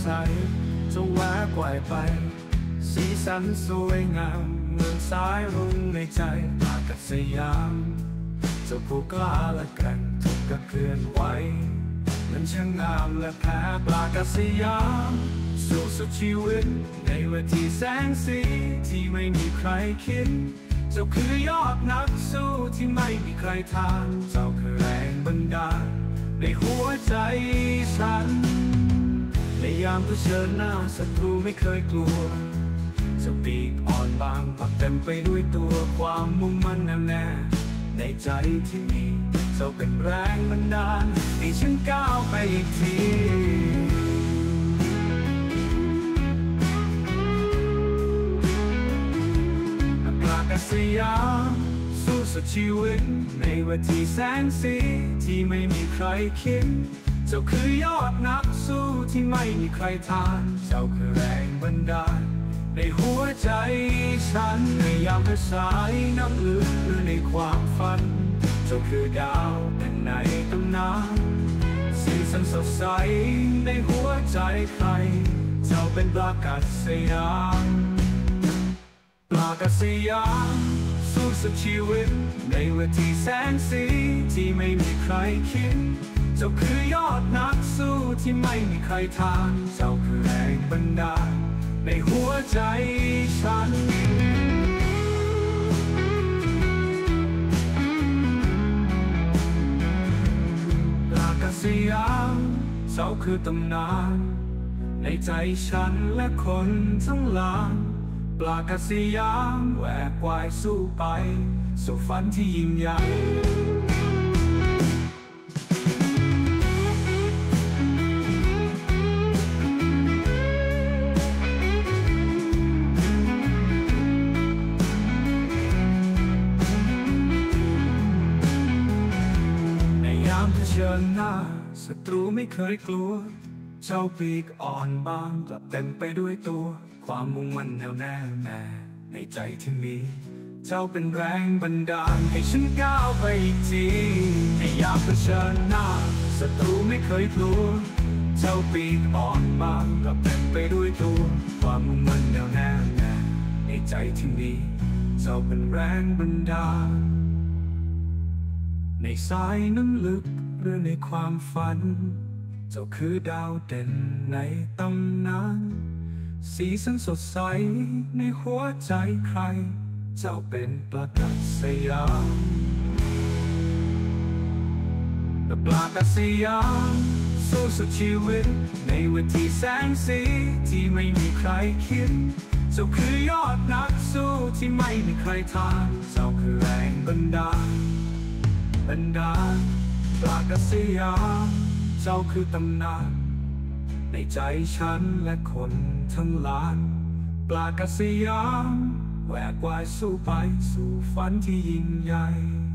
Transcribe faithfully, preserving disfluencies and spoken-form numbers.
ใสจะแวกว่ายไปสีสันสวยงามเมืองสายรุ้งในใจปากัสยามเจ้าผู้กล้าและกันทุกกระเคลื่อนไหวมันช่างงามและแพ้ปากัสยามสู้สุดชีวิตในเวทีแสงสีที่ไม่มีใครคิดเจ้าคือยอดนักสู้ที่ไม่มีใครทานเจ้าคือแรงบันดาลในหัวใจฉันในยามเผชิญหน้าศัตรูไม่เคยกลัวเจ้าปีกอ่อนบางปักเต็มไปด้วยตัวความมุ่งมั่นแน่วแน่ในใจที่มีเจ้าเป็นแรงบันดาลให้ฉันก้าวไปอีกทีปากัสยามสู้สุดชีวิตในเวทีแสงสีที่ไม่มีใครคิดเจ้าคือยอดนักสู้ที่ไม่มีใครทานเจ้าคือแรงบันดาลในหัวใจฉันในยามสายน้ำลึกหรือในความฝันเจ้าคือดาวเป็นในตำนานสีสันสดใสในหัวใจใครเจ้าเป็นปากัสยามปากัสยามสู้สุดชีวิตในเวทีแสงสีที่ไม่มีใครคิดเจ้าคือยอดนักสู้ที่ไม่มีใครทานเจ้าคือแรงบันดาลในหัวใจฉันปากัสยามเจ้าคือตำนานในใจฉันและคนทั้งหลายปากัสยามแหวกว่ายสู้ไปสู่ฝันที่ยิ่งใหญ่เผชิญหน้าศัตรูไม่เคยกลัวเจ้าปีกอ่อนบางกลับเต็มไปด้วยตัวความมุ่งมั่นแน่วแน่แน่ในใจที่มีเจ้าเป็นแรงบันดาลให้ฉันก้าวไปอีกทีในยามเผชิญหน้าศัตรูไม่เคยกลัวเจ้าปีกอ่อนบางกลับเต็มไปด้วยตัวความมุ่งมั่นแน่วแน่แน่ในใจที่มีเจ้าเป็นแรงบันดาลในสายน้ำลึกหรือในความฝันเจ้าคือดาวเด่นในตำนานสีสันสดใสในหัวใจใครเจ้าเป็นปากัสยามปากัสยามสู้สุดชีวิตในเวทีแสงสีที่ไม่มีใครคิดเจ้าคือยอดนักสู้ที่ไม่มีใครทานเจ้าคือแรงบันดาลบันดาลปากัสยามเจ้าคือตำนานในใจฉันและคนทั้งล้านปากัสยามแหวกว่ายสู้ไปสู่ฝันที่ยิ่งใหญ่